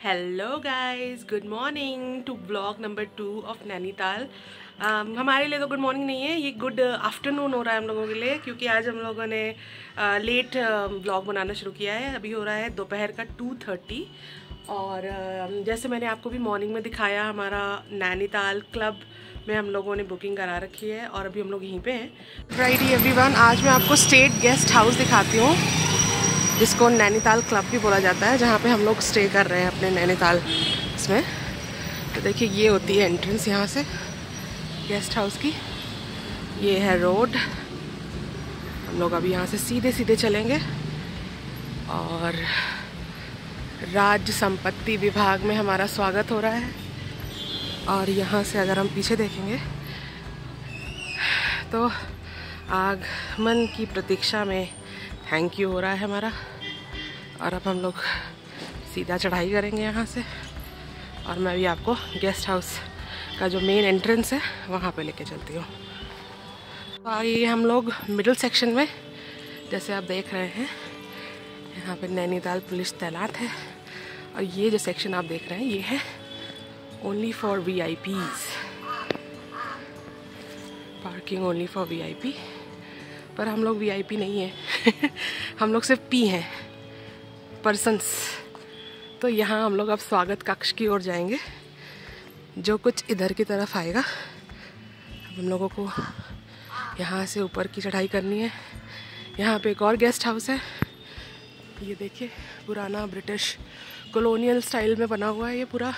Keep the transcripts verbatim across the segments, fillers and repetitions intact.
Hello guys, good morning to blog number two of Nainital. um, हमारे लिए तो good morning नहीं है, ये गुड आफ्टरनून हो रहा है हम लोगों के लिए, क्योंकि आज हम लोगों ने लेट uh, ब्लॉग बनाना शुरू किया है। अभी हो रहा है दोपहर का टू थर्टी और uh, जैसे मैंने आपको भी मॉर्निंग में दिखाया, हमारा नैनीताल क्लब में हम लोगों ने बुकिंग करा रखी है और अभी हम लोग यहीं पे हैं। राइट एवरीवन, आज मैं आपको स्टेट गेस्ट हाउस दिखाती हूँ, जिसको नैनीताल क्लब भी बोला जाता है, जहाँ पे हम लोग स्टे कर रहे हैं अपने नैनीताल इसमें। तो देखिए, ये होती है एंट्रेंस यहाँ से गेस्ट हाउस की। ये है रोड। हम लोग अभी यहाँ से सीधे सीधे चलेंगे और राज्य संपत्ति विभाग में हमारा स्वागत हो रहा है। और यहाँ से अगर हम पीछे देखेंगे तो आगमन की प्रतीक्षा में थैंक यू हो रहा है हमारा। और अब हम लोग सीधा चढ़ाई करेंगे यहाँ से, और मैं भी आपको गेस्ट हाउस का जो मेन एंट्रेंस है वहाँ पे लेके चलती हूँ। तो आइए हम लोग मिडिल सेक्शन में, जैसे आप देख रहे हैं यहाँ पे नैनीताल पुलिस तैनात है। और ये जो सेक्शन आप देख रहे हैं ये है only for V I Ps, parking only for V I P. पर हम लोग वी आई पी नहीं है हम लोग सिर्फ पी हैं, पर्सन्स। तो यहाँ हम लोग अब स्वागत कक्ष की ओर जाएंगे, जो कुछ इधर की तरफ आएगा। अब हम लोगों को यहाँ से ऊपर की चढ़ाई करनी है। यहाँ पे एक और गेस्ट हाउस है, ये देखिए, पुराना ब्रिटिश कॉलोनियल स्टाइल में बना हुआ है ये पूरा।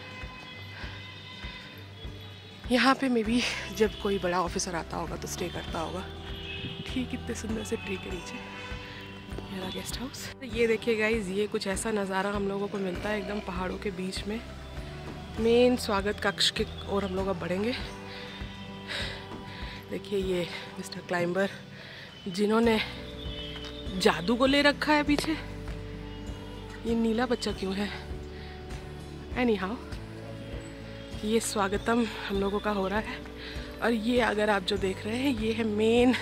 यहाँ पे मे बी जब कोई बड़ा ऑफिसर आता होगा तो स्टे करता होगा। ठीक, इतने सुंदर से ट्री के नीचे मेरा गेस्ट हाउस। ये देखिए गाइज, ये कुछ ऐसा नज़ारा हम लोगों को मिलता है एकदम पहाड़ों के बीच में। मेन स्वागत कक्ष की ओर हम लोग अब बढ़ेंगे। देखिए, ये मिस्टर क्लाइंबर जिन्होंने जादू को ले रखा है पीछे। ये नीला बच्चा क्यों है? एनी हाउ, ये स्वागतम हम लोगों का हो रहा है। और ये अगर आप जो देख रहे हैं ये है मेन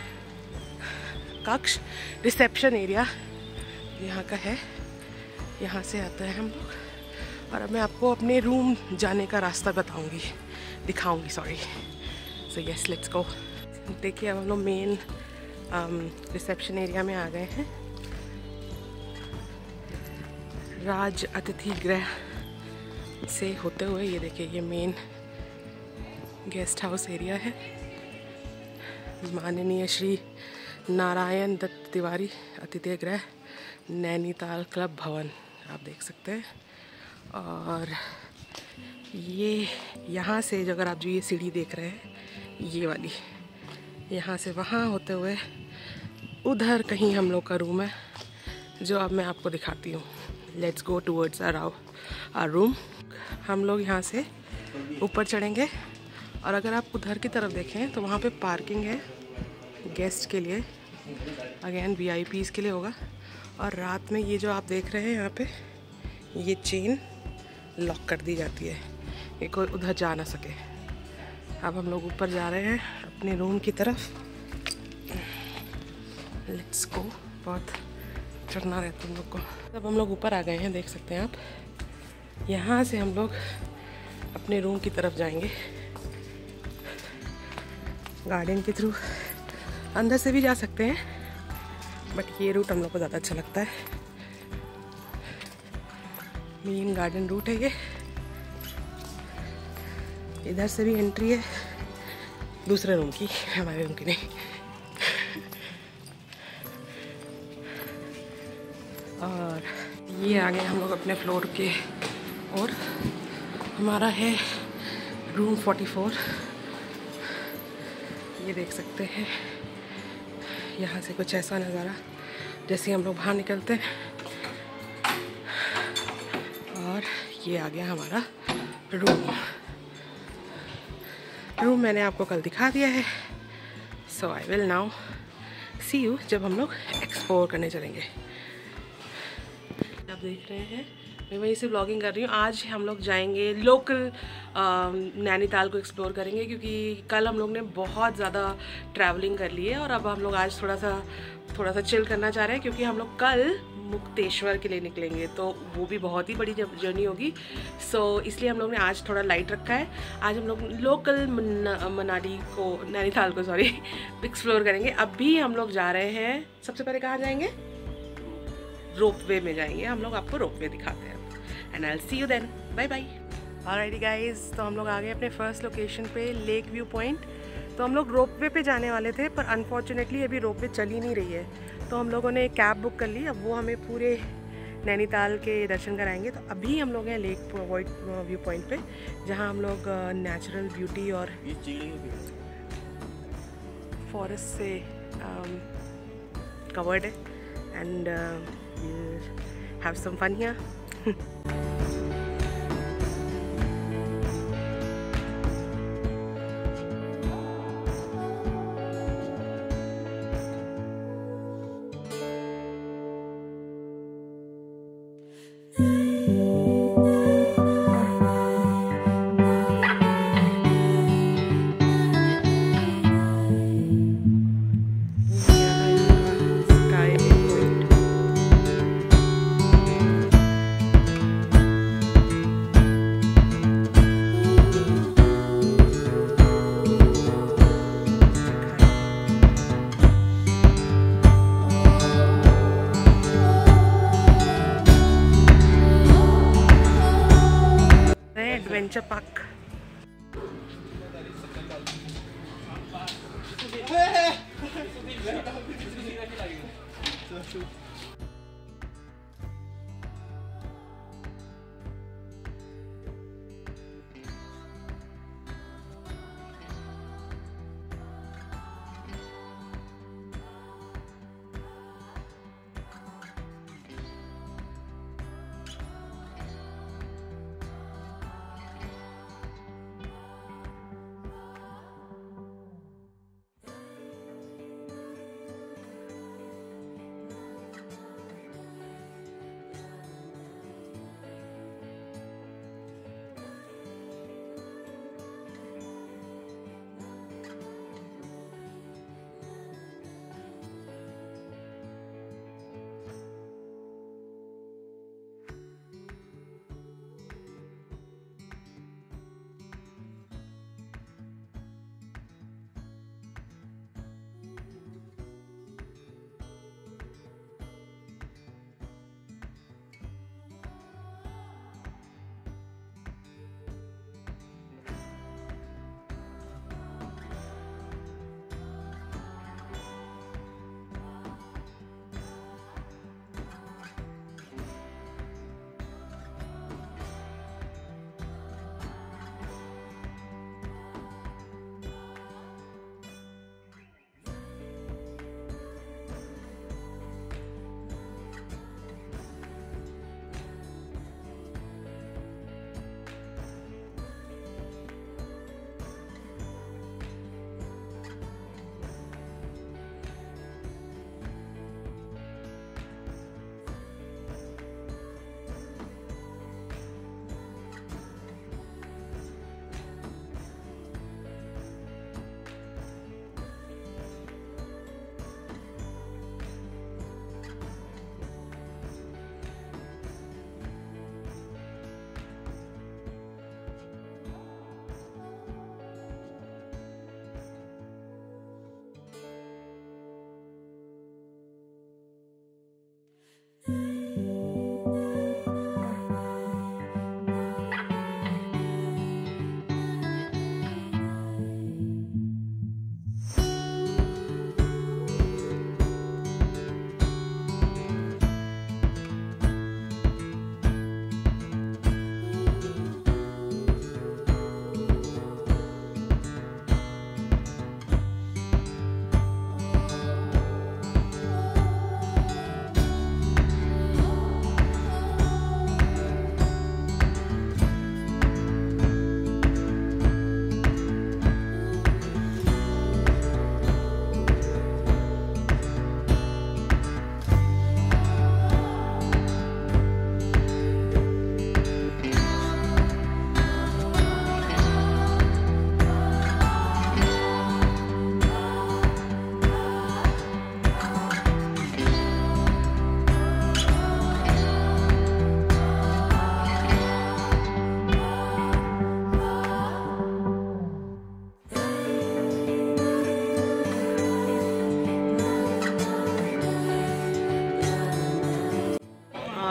कक्ष, रिसेप्शन एरिया यहाँ का है। यहाँ से आते हैं हम लोग। और अब मैं आपको अपने रूम जाने का रास्ता बताऊंगी, दिखाऊंगी, sorry. So yes, let's go. देखिए, अब हम लोग मेन रिसेप्शन एरिया में आ गए हैं। राज अतिथि गृह से होते हुए ये देखिए, ये मेन गेस्ट हाउस एरिया है। माननीय श्री नारायण दत्त तिवारी अतिथि गृह नैनीताल क्लब भवन आप देख सकते हैं। और ये यहाँ से जो, अगर आप जो ये सीढ़ी देख रहे हैं ये वाली, यहाँ से वहाँ होते हुए उधर कहीं हम लोग का रूम है, जो अब मैं आपको दिखाती हूँ। Let's go towards our room. हम लोग यहाँ से ऊपर चढ़ेंगे और अगर आप उधर की तरफ देखें तो वहाँ पे पार्किंग है गेस्ट के लिए, अगेन वी आई पीज़ के लिए होगा। और रात में ये जो आप देख रहे हैं यहाँ पे, ये चेन लॉक कर दी जाती है कि कोई उधर जा ना सके। अब हम लोग ऊपर जा रहे हैं अपने रूम की तरफ। Let's go. बहुत चढ़ना रहता हम लोग को। अब हम लोग ऊपर आ गए हैं, देख सकते हैं आप। यहाँ से हम लोग अपने रूम की तरफ जाएंगे गार्डन के थ्रू। अंदर से भी जा सकते हैं, बट ये रूट हम लोग को ज़्यादा अच्छा लगता है। मेन गार्डन रूट है ये। इधर से भी एंट्री है दूसरे रूम की, हमारे रूम की नहीं। और ये आ गए हम लोग अपने फ्लोर के, और हमारा है रूम फोर्टी फोर। ये देख सकते हैं, यहाँ से कुछ ऐसा नज़ारा जैसे हम लोग बाहर निकलते हैं। और ये आ गया हमारा रूम। रूम मैंने आपको कल दिखा दिया है। So I will now see you जब हम लोग एक्सप्लोर करने चलेंगे। आप देख रहे हैं मैं वहीं से ब्लॉगिंग कर रही हूँ। आज हम लोग जाएंगे लोकल नैनीताल को एक्सप्लोर करेंगे, क्योंकि कल हम लोग ने बहुत ज़्यादा ट्रैवलिंग कर ली है और अब हम लोग आज थोड़ा सा थोड़ा सा चिल करना चाह रहे हैं, क्योंकि हम लोग कल मुक्तेश्वर के लिए निकलेंगे, तो वो भी बहुत ही बड़ी जर्नी होगी। सो so, इसलिए हम लोग ने आज थोड़ा लाइट रखा है। आज हम लोग लोकल मनाली को, नैनीताल को सॉरी एक्सप्लोर करेंगे। अभी हम लोग जा रहे हैं, सबसे पहले कहाँ जाएंगे? रोपवे में जाएंगे। हम लोग आपको रोपवे दिखाते हैं and I will see you then. Bye bye. Alrighty guys, तो हम लोग आ गए अपने फर्स्ट लोकेशन पे, लेक व्यू पॉइंट। तो हम लोग रोपवे पे जाने वाले थे, पर अनफॉर्चुनेटली अभी रोपवे चल ही नहीं रही है, तो हम लोगों ने एक कैब बुक कर ली। अब वो हमें पूरे नैनीताल के दर्शन कराएंगे। तो अभी हम लोग हैं लेक व्यू पॉइंट पे, जहाँ हम लोग नेचुरल ब्यूटी और फॉरेस्ट से कवर्ड है and have some fun here. Adventure park.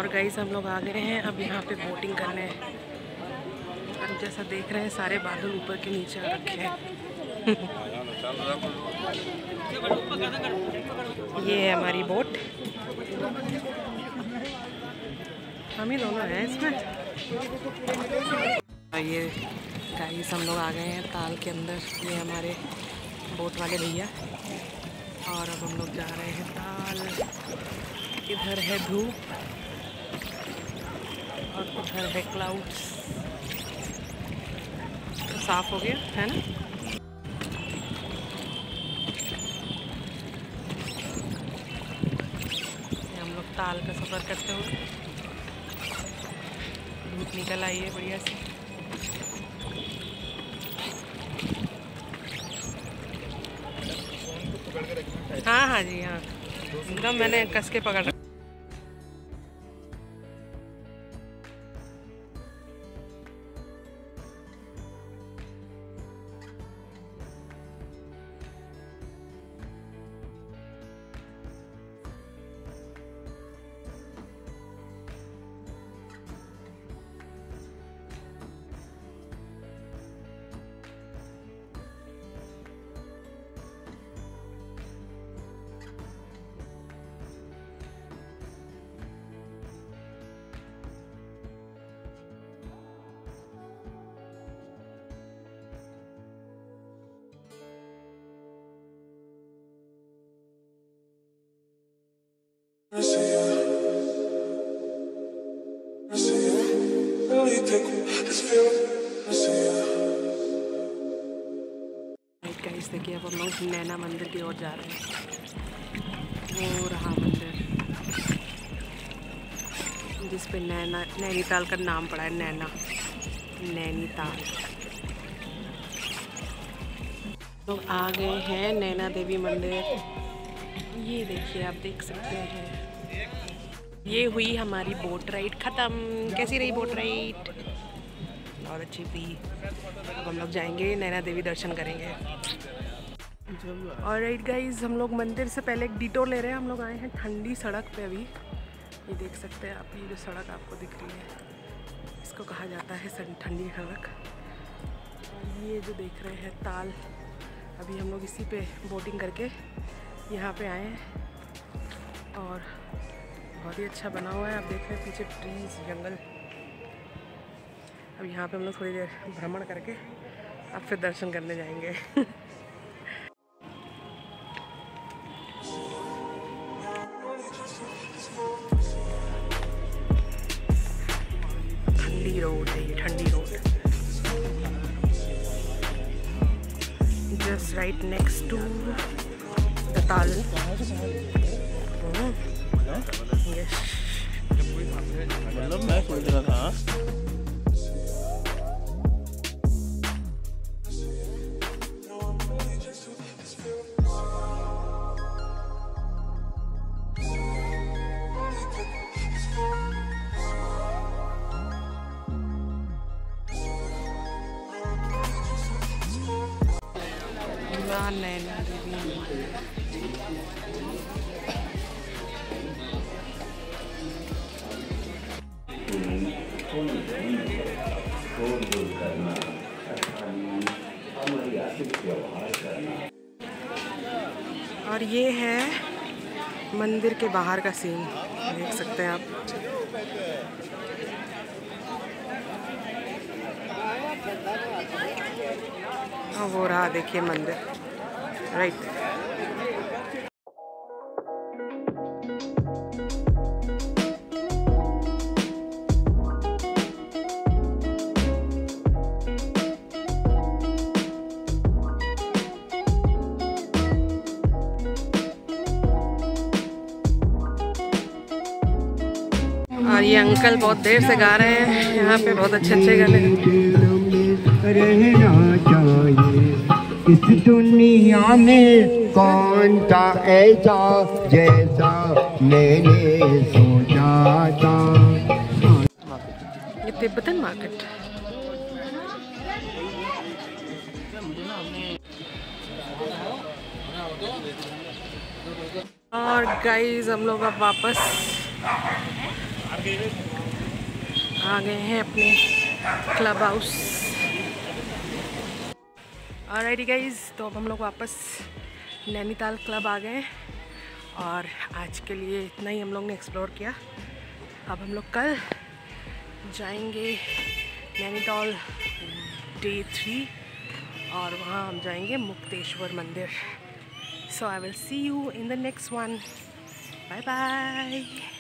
और गाइस हम लोग आ गए हैं अब यहाँ पे बोटिंग करने। अब जैसा देख रहे हैं सारे बादल ऊपर के नीचे आ रखे हैं। ये है हमारी बोट, हम ही दोनों हैं इसमें। और ये गाइस हम लोग आ गए हैं ताल के अंदर। ये हमारे बोट वाले भैया। और अब हम लोग जा रहे हैं ताल। इधर है धूप और उधर है क्लाउड्स। तो साफ हो गया है ना। हम लोग ताल का सफ़र करते हुए धूप निकल आई है बढ़िया से। हाँ हाँ जी हाँ, एकदम मैंने कस के पकड़ रखा। I see you. I see you. Really take this feeling. I see you. Guys देखिए अब हम लोग नैना मंदिर की ओर जा रहे हैं। वो रहा मंदिर जिस पे नैना नैनीताल का नाम पड़ा है, नैना नैनीताल। लोग आ गए हैं नैना देवी मंदिर। ये देखिए आप देख सकते हैं। ये हुई हमारी बोट राइड ख़त्म। कैसी रही बोट राइड? बहुत अच्छी थी। अब हम लोग जाएंगे नैना देवी दर्शन करेंगे। और राइट गाइज हम लोग मंदिर से पहले एक डिटोर ले रहे हैं। हम लोग आए हैं ठंडी सड़क पे अभी। ये देख सकते हैं आप, ये जो सड़क आपको दिख रही है इसको कहा जाता है ठंडी सड़क। और ये जो देख रहे हैं ताल, अभी हम लोग इसी पे बोटिंग करके यहाँ पे आए हैं। और बहुत ही अच्छा बना हुआ है। आप देख रहे हैं पीछे ट्रीज, जंगल। अब यहाँ पे हम लोग थोड़ी देर भ्रमण करके अब फिर दर्शन करने जाएंगे। ठंडी रोड है ये, ठंडी रोड। Just right next to the taal. Yes, मतलब मैं सोच रहा था नैना देवी। और ये है मंदिर के बाहर का सीन, देख सकते हैं आप। और वो रहा देखिए मंदिर, राइट। और ये अंकल बहुत देर से गा रहे हैं यहाँ पे, बहुत अच्छे अच्छे गाने। रहना चाहिए इस दुनिया में कौन था ऐसा जैसा मैंने सोचा था। ये तिब्बतन मार्केट। और गाइस हम लोग अब वापस आ गए हैं अपने क्लब हाउस। ऑलराइट गाइस, तो अब हम लोग वापस नैनीताल क्लब आ गए और आज के लिए इतना ही हम लोग ने एक्सप्लोर किया। अब हम लोग कल जाएंगे नैनीताल डे थ्री और वहाँ हम जाएंगे मुक्तेश्वर मंदिर। So I will see you in the next one. Bye bye.